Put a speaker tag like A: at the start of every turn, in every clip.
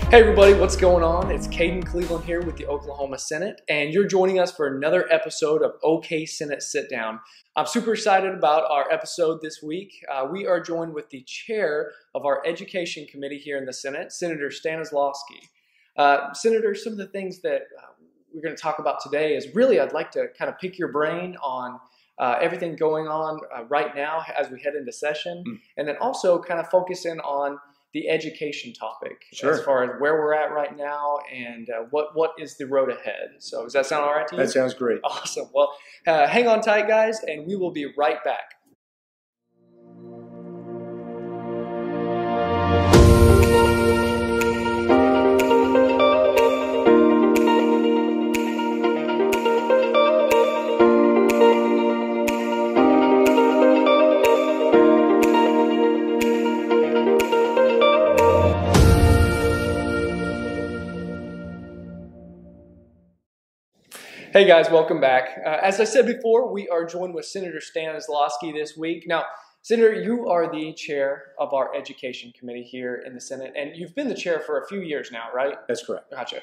A: Hey everybody, what's going on? It's Caden Cleveland here with the Oklahoma Senate, and you're joining us for another episode of OK Senate Sit Down. I'm super excited about our episode this week. We are joined with the chair of our Education Committee here in the Senate, Senator Stanislawski. Senator, some of the things that we're going to talk about today is really I'd like to kind of pick your brain on everything going on right now as we head into session, and then also kind of focus in on the education topic as far as where we're at right now and what is the road ahead. So does that sound all right to you?
B: That sounds great.
A: Awesome. Well, hang on tight, guys, and we will be right back. Hey guys, welcome back. As I said before, we are joined with Senator Stanislawski this week. Now, Senator, you are the chair of our Education Committee here in the Senate, and you've been the chair for a few years now, right?
B: That's correct.
A: Gotcha.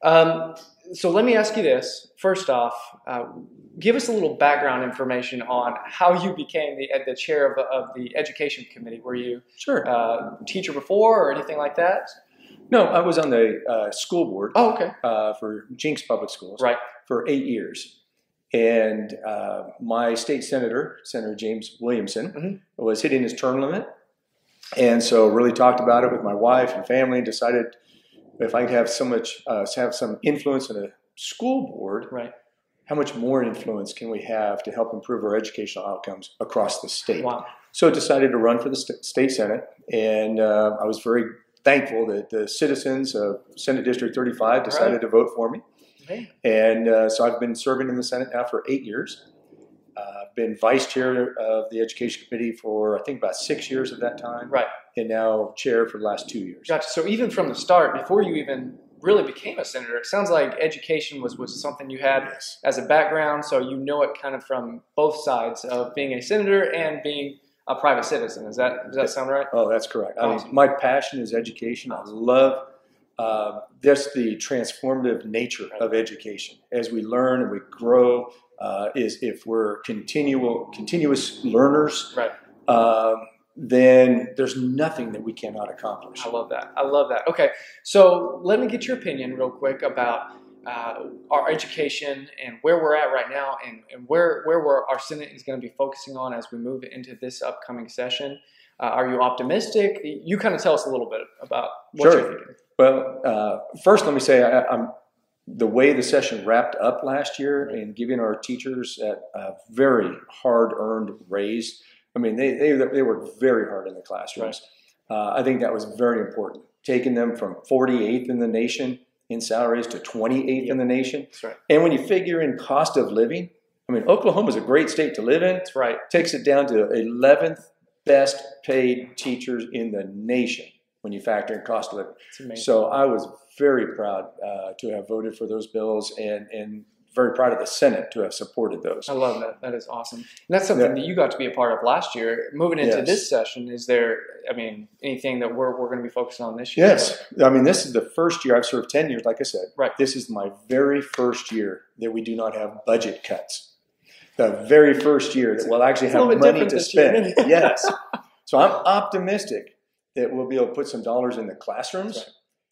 A: So let me ask you this. First off, give us a little background information on how you became the chair of the Education Committee. Were you a teacher before or anything like that?
B: No, I was on the school board for Jinx Public Schools for 8 years. And my state senator, Senator James Williamson, was hitting his term limit. And so really talked about it with my wife and family and decided if I could have have some influence in a school board, how much more influence can we have to help improve our educational outcomes across the state? Wow. So I decided to run for the state Senate. And I was very thankful that the citizens of Senate District 35 decided to vote for me. And so I've been serving in the Senate now for 8 years. I've been vice chair of the Education Committee for, I think, about 6 years of that time. And now chair for the last 2 years.
A: Gotcha. So even from the start, before you even really became a senator, it sounds like education was something you had as a background. So you know it kind of from both sides of being a senator and being a private citizen. Does that sound right?
B: Oh, that's correct. Awesome. I mean, my passion is education. I love just the transformative nature of education. As we learn and we grow, is if we're continuous learners, then there's nothing that we cannot accomplish.
A: I love that. I love that. Okay, so let me get your opinion real quick about our education and where we're at right now and where our Senate is going to be focusing on as we move into this upcoming session. Are you optimistic? You kind of tell us a little bit about what you're thinking.
B: Well, first let me say the way the session wrapped up last year and giving our teachers a very hard-earned raise. I mean, they worked very hard in the classrooms. I think that was very important, taking them from 48th in the nation in salaries to 28th in the nation.
A: That's right.
B: And when you figure in cost of living, I mean, Oklahoma is a great state to live in.
A: That's right.
B: Takes it down to 11th best paid teachers in the nation when you factor in cost of living.
A: That's amazing.
B: So I was very proud to have voted for those bills and very proud of the Senate to have supported those.
A: I love that. That is awesome. And that's something that you got to be a part of last year. Moving into this session, is there, anything that we're going to be focusing on this year?
B: Yes. I mean, this is the first year. I've served 10 years, like I said. This is my very first year that we do not have budget cuts. The very first year that we'll actually have money to spend. Yes. So I'm optimistic that we'll be able to put some dollars in the classrooms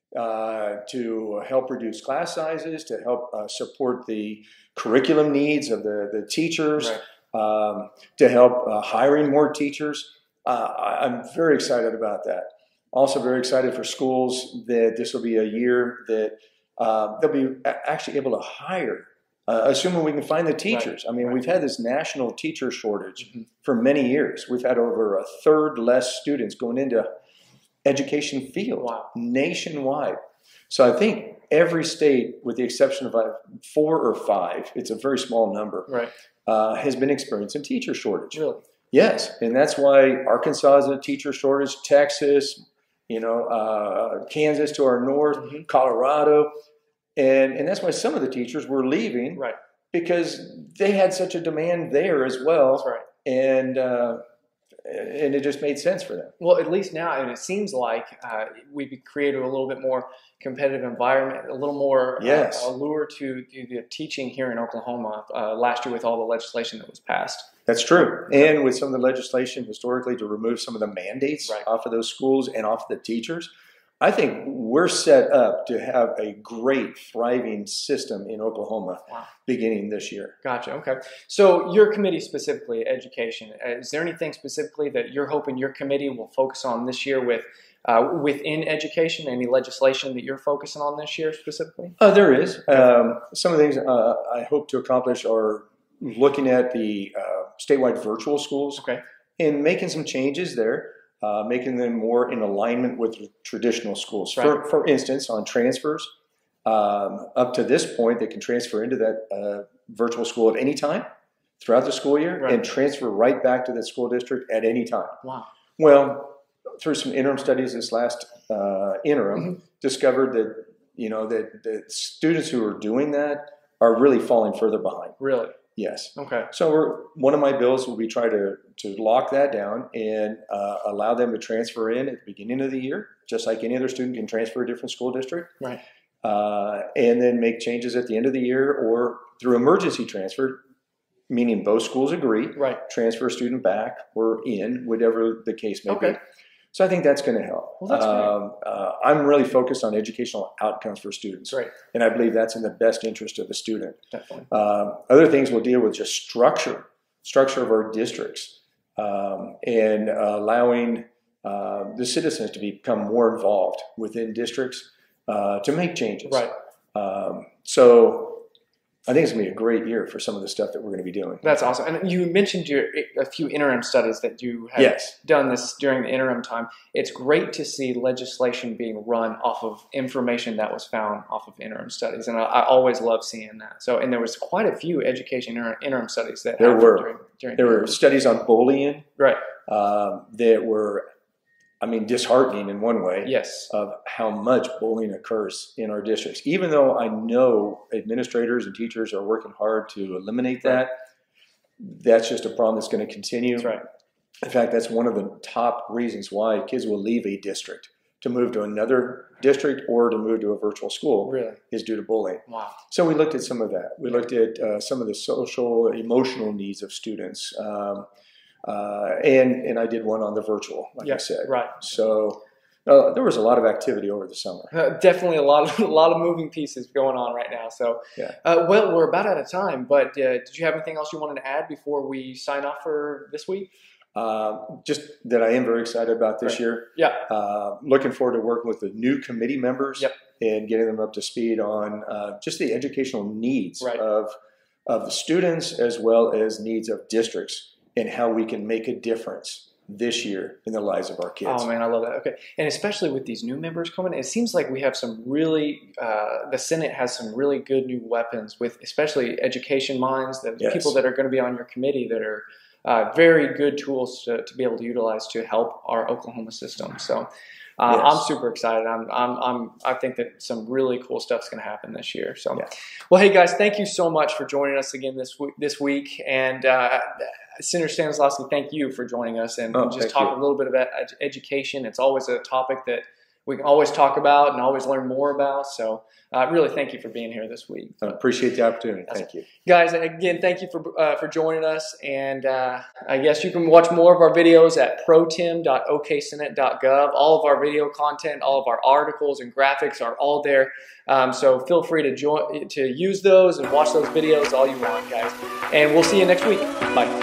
B: to help reduce class sizes, to help support the curriculum needs of the teachers, to help hiring more teachers. I'm very excited about that. Also very excited for schools that this will be a year that they'll be actually able to hire, assuming we can find the teachers. I mean, we've had this national teacher shortage for many years. We've had over a third less students going into education field nationwide. So I think every state, with the exception of 4 or 5, it's a very small number, has been experiencing teacher shortage.
A: Really?
B: Yes, and that's why Arkansas has a teacher shortage, Texas, Kansas to our north, Colorado, and that's why some of the teachers were leaving, because they had such a demand there as well.
A: That's right.
B: And and it just made sense for them.
A: Well, at least now, and it seems like we've created a little bit more competitive environment, a little more allure to the teaching here in Oklahoma last year with all the legislation that was passed.
B: That's true. And with some of the legislation historically to remove some of the mandates off of those schools and off the teachers, I think we're set up to have a great, thriving system in Oklahoma beginning this year.
A: Gotcha. Okay. So your committee specifically, education, is there anything specifically that you're hoping your committee will focus on this year with within education? Any legislation that you're focusing on this year specifically?
B: There is. Some of the things I hope to accomplish are looking at the statewide virtual schools and making some changes there. Making them more in alignment with traditional schools. For instance, on transfers, up to this point, they can transfer into that virtual school at any time throughout the school year and transfer right back to that school district at any time.
A: Wow.
B: Well, through some interim studies this last interim, discovered that, that the students who are doing that are really falling further behind.
A: Really?
B: Yes.
A: Okay.
B: So one of my bills will be try to lock that down and allow them to transfer in at the beginning of the year, just like any other student can transfer a different school district.
A: Right.
B: And then make changes at the end of the year or through emergency transfer, meaning both schools agree, transfer a student back or in, whatever the case may be. So I think that's going to help.
A: Well, that's great.
B: I'm really focused on educational outcomes for students.
A: Right.
B: And I believe that's in the best interest of the student.
A: Definitely.
B: Other things will deal with just structure of our districts, and allowing the citizens to become more involved within districts to make changes.
A: Right.
B: So I think it's going to be a great year for some of the stuff that we're going to be doing.
A: That's awesome. And you mentioned a few interim studies that you have done this during the interim time. It's great to see legislation being run off of information that was found off of interim studies. And I always love seeing that. So, and there was quite a few education interim studies that
B: there were.
A: During
B: there were studies on bullying.
A: Right.
B: That were, disheartening in one way.
A: Yes.
B: Of how much bullying occurs in our districts. Even though I know administrators and teachers are working hard to eliminate that, that's just a problem that's going to continue.
A: That's right.
B: In fact, that's one of the top reasons why kids will leave a district to move to another district or to move to a virtual school is due to bullying.
A: Wow.
B: So we looked at some of that. We looked at some of the social, emotional needs of students. And I did one on the virtual, like I said. Right. So there was a lot of activity over the summer.
A: Definitely a lot of moving pieces going on right now. So, well, we're about out of time. But did you have anything else you wanted to add before we sign off for this week?
B: Just that I am very excited about this year. Yeah. Looking forward to working with the new committee members and getting them up to speed on just the educational needs of the students as well as needs of districts. And how we can make a difference this year in the lives of our kids.
A: Oh, man, I love that. Okay. And especially with these new members coming, it seems like we have some really, the Senate has some really good new weapons with especially education minds, the people that are going to be on your committee that are very good tools to be able to utilize to help our Oklahoma system. So I'm super excited. I think that some really cool stuff's going to happen this year. So, well, hey guys, thank you so much for joining us again this week. And Senator Stanislawski, thank you for joining us and just talk a little bit about education. It's always a topic that we can always talk about and always learn more about. So really thank you for being here this week.
B: I appreciate the opportunity. Thank you.
A: Guys, again, thank you for joining us. And I guess you can watch more of our videos at protem.oksenate.gov. All of our video content, all of our articles and graphics are all there. So feel free to use those and watch those videos all you want, guys. And we'll see you next week. Bye.